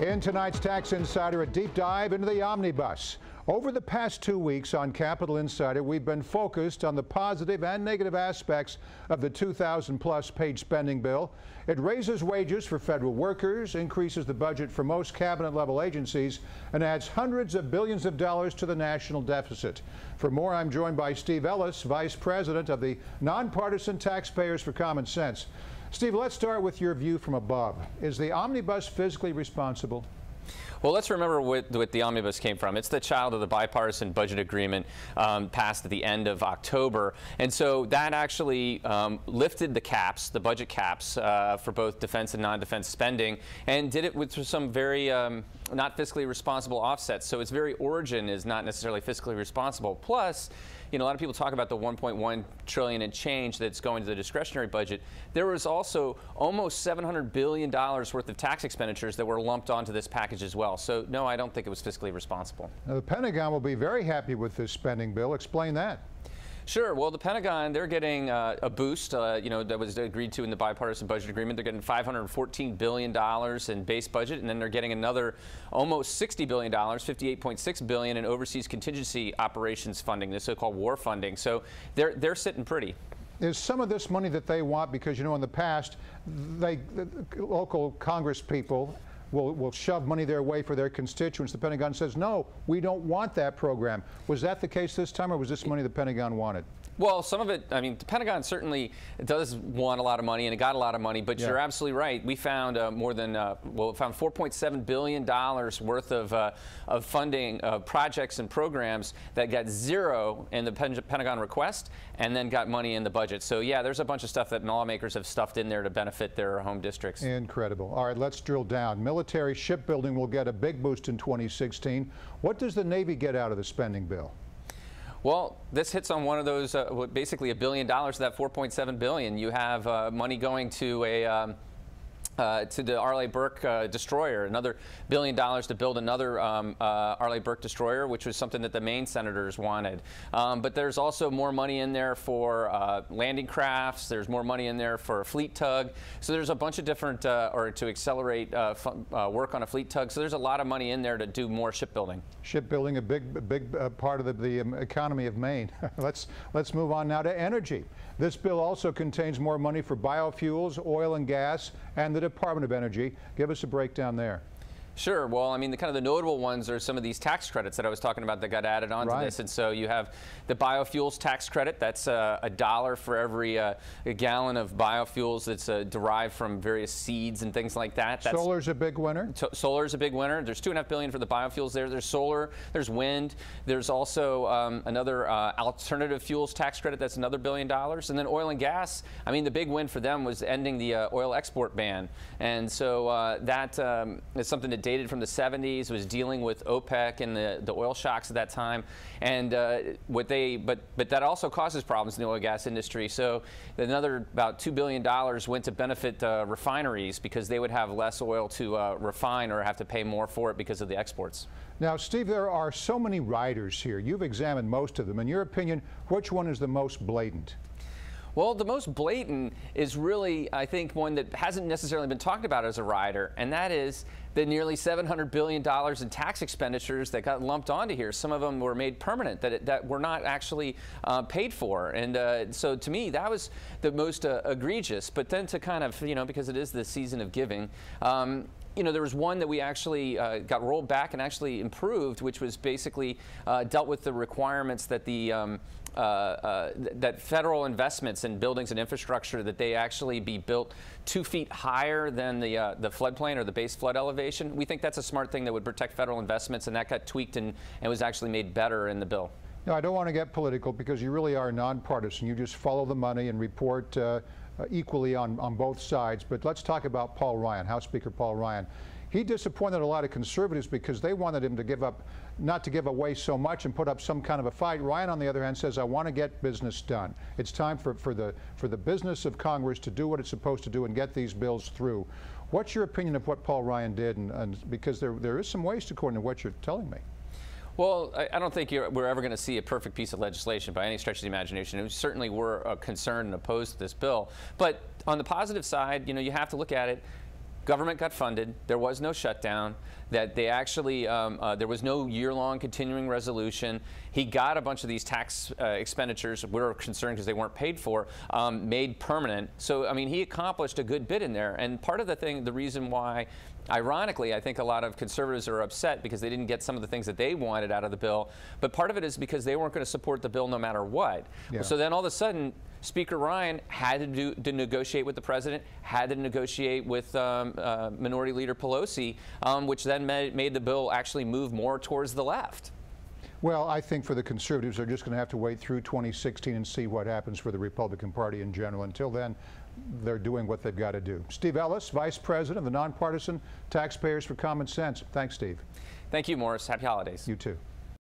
In tonight's Tax Insider, a deep dive into the omnibus. Over the past 2 weeks on Capital Insider, we've been focused on the positive and negative aspects of the 2,000-plus page spending bill. It raises wages for federal workers, increases the budget for most cabinet-level agencies, and adds hundreds of billions of dollars to the national deficit. For more, I'm joined by Steve Ellis, Vice President of the Nonpartisan Taxpayers for Common Sense. Steve, let's start with your view from above. Is the omnibus fiscally responsible? Well, let's remember what the omnibus came from. It's the child of the bipartisan budget agreement passed at the end of October. And so that actually lifted the caps, the budget caps, for both defense and non-defense spending, and did it with some very not fiscally responsible offsets. So its very origin is not necessarily fiscally responsible. Plus, you know, a lot of people talk about the $1.1 trillion and change that's going to the discretionary budget. There was also almost $700 billion worth of tax expenditures that were lumped onto this package as well. So, no, I don't think it was fiscally responsible. Now, the Pentagon will be very happy with this spending bill. Explain that. Sure. Well, the Pentagon, they're getting a boost, you know, that was agreed to in the bipartisan budget agreement. They're getting $514 billion in base budget, and then they're getting another almost $60 billion, $58.6 billion in overseas contingency operations funding, the so-called war funding. So they're sitting pretty. Is some of this money that they want, because, you know, in the past, the local Congress people will shove money their way for their constituents. The Pentagon says, no, we don't want that program. Was that the case this time, or was this money the Pentagon wanted? Well, some of it, I mean, the Pentagon certainly does want a lot of money, and it got a lot of money, but yeah, you're absolutely right. We found more than, well, found $4.7 billion worth of funding projects and programs that got zero in the Pentagon request and then got money in the budget. So, yeah, there's a bunch of stuff that lawmakers have stuffed in there to benefit their home districts. Incredible. All right, let's drill down. Military shipbuilding will get a big boost in 2016. What does the Navy get out of the spending bill? Well, this hits on one of those, basically $1 billion of that $4.7 billion. You have money going to the Arleigh Burke destroyer, another $1 billion to build another Arleigh Burke destroyer, which was something that the Maine senators wanted. But there's also more money in there for landing crafts. There's more money in there for a fleet tug. So there's a bunch of different, or to accelerate work on a fleet tug. So there's a lot of money in there to do more shipbuilding. Shipbuilding, a big part of the economy of Maine. Let's move on now to energy. This bill also contains more money for biofuels, oil and gas, and the Department of Energy. Give us a breakdown there. Sure. Well, I mean, the kind of the notable ones are some of these tax credits that I was talking about that got added onto this. And so you have the biofuels tax credit. That's $1 for every gallon of biofuels that's derived from various seeds and things like that. Solar's a big winner. Solar's a big winner. There's $2.5 billion for the biofuels there. There's solar. There's wind. There's also another alternative fuels tax credit. That's another $1 billion. And then oil and gas. I mean, the big win for them was ending the oil export ban. And so that is something that dated from the 70s, was dealing with OPEC and the oil shocks at that time, and but that also causes problems in the oil and gas industry. So another about $2 billion went to benefit refineries, because they would have less oil to refine or have to pay more for it because of the exports. Now, Steve, there are so many riders here. You've examined most of them. In your opinion, which one is the most blatant? Well, the most blatant is really, I think, one that hasn't necessarily been talked about as a rider, and that is the nearly $700 billion in tax expenditures that got lumped onto here. Some of them were made permanent, that were not actually paid for. And so to me, that was the most egregious. But then to kind of, you know, because it is the season of giving, you know, there was one that we actually got rolled back and actually improved, which was basically dealt with the requirements that the that federal investments in buildings and infrastructure, that they actually be built 2 feet higher than the floodplain or the base flood elevation. We think that's a smart thing that would protect federal investments, and that got tweaked and was actually made better in the bill. Now, I don't want to get political, because you really are nonpartisan. You just follow the money and report equally on both sides. But let's talk about Paul Ryan, House Speaker Paul Ryan. He disappointed a lot of conservatives because they wanted him to give up, not to give away so much and put up some kind of a fight. Ryan, on the other hand, says, I want to get business done. It's time for the business of Congress to do what it's supposed to do and get these bills through. What's your opinion of what Paul Ryan did? And because there is some waste, according to what you're telling me. Well, I don't think we're ever going to see a perfect piece of legislation by any stretch of the imagination. We certainly were concerned and opposed to this bill. But on the positive side, you know, you have to look at it. government got funded, there was no shutdown, that they actually, there was no year-long continuing resolution. He got a bunch of these tax expenditures, we were concerned because they weren't paid for, made permanent. So, I mean, he accomplished a good bit in there. And part of the reason why, ironically, I think a lot of conservatives are upset because they didn't get some of the things that they wanted out of the bill, but part of it is because they weren't going to support the bill no matter what. Yeah. So then all of a sudden, Speaker Ryan had to negotiate with the president, had to negotiate with Minority Leader Pelosi, which then made the bill actually move more towards the left. Well, I think for the conservatives, they're just going to have to wait through 2016 and see what happens for the Republican Party in general. Until then, they're doing what they've got to do. Steve Ellis, Vice President of the Nonpartisan Taxpayers for Common Sense. Thanks, Steve. Thank you, Morris. Happy holidays. You too.